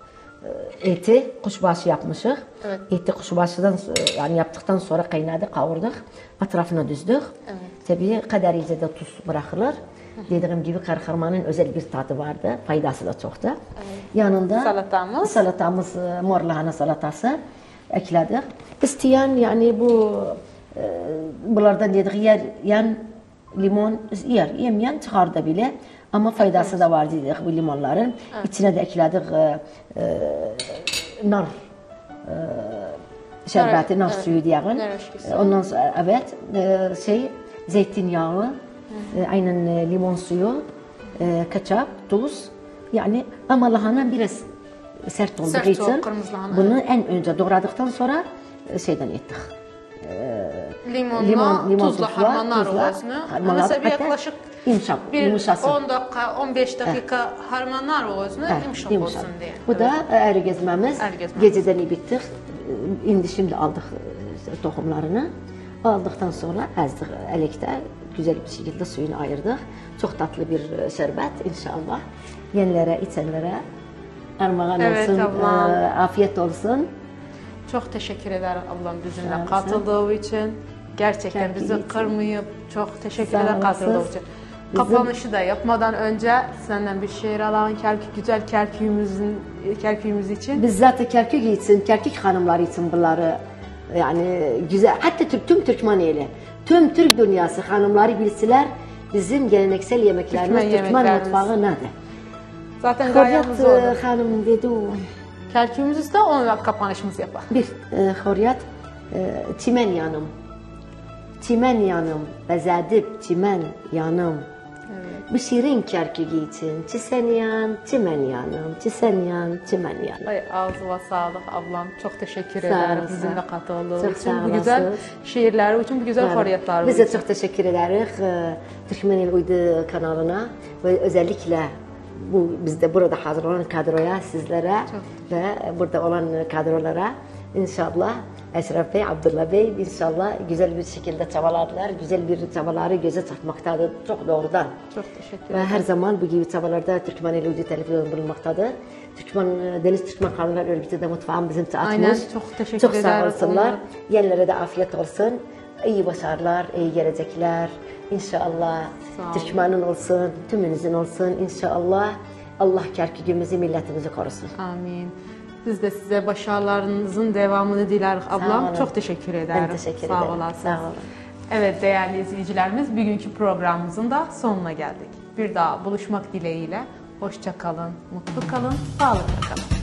e, eti kuşbaşı yapmışık. Evet. Eti kuşbaşıdan yani yaptıktan sonra kaynadı, kavurduk. Etrafına düzdük. Evet. Tabii kadar iyice de tuz bırakılır. Dediğim gibi karaharmanın özel bir tadı vardı. Faydası da çoktu. Evet. Yanında salatamız, salatamız mor lahana salatası ekledik. İsteyen yani bu e, bunlardan dedik yer yan limon yer, yemeyen çıkardı bile. Ama faydası evet. da var dedik bu limonların. Evet. İçine de ekledik e, e, nar e, şerbeti, nar evet. suyu diyelim. Ondan sonra evet e, şey zeytinyağı, e, aynen e, limon suyu, e, ketçap, tuz. Yani ama lahana biraz sert olduğu sert için lahana, bunu evet. en önce doğradıktan sonra e, şeyden ettik. Limonla, limon, limon tuzla harmanlar olasını. Mesela bir yaklaşık yumuşak, bir on dakika, on beş dakika evet. harmanlar olasını evet, yumuşak, yumuşak olsun diye. Bu evet. da eri gezmemiz. Geceden iyi bittik. İndi şimdi aldık tohumlarını. Aldıktan sonra ezdik elekte. Güzel bir şekilde suyunu ayırdık. Çok tatlı bir şerbet inşallah. Yenilere, içenlere armağan evet, olsun, ablam. Afiyet olsun. Çok teşekkür ederim ablam bizimle katıldığı için. Gerçekten Kerki bizi için. Kırmayıp çok teşekkür ederim katıldığı için. Bizim... Kapanışı da yapmadan önce senden bir şiir alalım Kerkük, güzel Kerkük'ümüzün Kerkük'ümüz için. Biz zaten Kerkük için, Kerkük hanımları için bunları yani güzel, hatta tüm Türkmeniyeli, tüm Türk dünyası hanımları bilseler bizim geleneksel yemeklerimiz, Türkmen, Türkmen mutfağı nedir? Zaten gayemiz oldu. Hanım dedi o. Kerkük'ümüzü de onunla kapanışımızı yapar. Bir, e, Hürriyet, e, çimen yanım. Çimen yanım, bezedip çimen yanım. Evet. Bu şirin Kerkük için. Çisen yan, çimen yanım. Çisen yan, çimen yanım. Ay, ağzına sağlık ablam. Çok teşekkür ederim bizimle katıldığı için. Bu güzel şiirleri için, bu güzel hürriyetler için. Biz de çok teşekkür ederiz Türkmenil Uydu kanalına ve özellikle bu bizde burada hazır olan kadroya, sizlere çok ve burada olan kadrolara inşallah Eşref Bey, Abdullah Bey inşallah güzel bir şekilde çabaladılar. Güzel bir çabaları göze çarpmaktadır. Çok doğrudan. Çok teşekkür ederim. Ve her zaman bu gibi çabalarda Türkmenil Uydu televizyonu bulunmaktadır. Türkmen, Deniz Türkmen Kadınlar Örgütü de mutfağın bizim atmış. Aynen, çok teşekkür çok ederim. Çok sağ olsunlar. Yenilere de afiyet olsun. İyi başarılar, iyi gelecekler. İnşallah Türkmen'in olsun, tümünüzün olsun inşallah. Allah Kerkük'ümüzü, milletimizi korusun. Amin. Biz de size başarılarınızın devamını dileriz ablam. Çok teşekkür ederim. Ben teşekkür Sağ ederim. olasın. Sağ olun. Evet değerli izleyicilerimiz, bugünkü programımızın da sonuna geldik. Bir daha buluşmak dileğiyle. Hoşça kalın, mutlu kalın, sağlıklı kalın.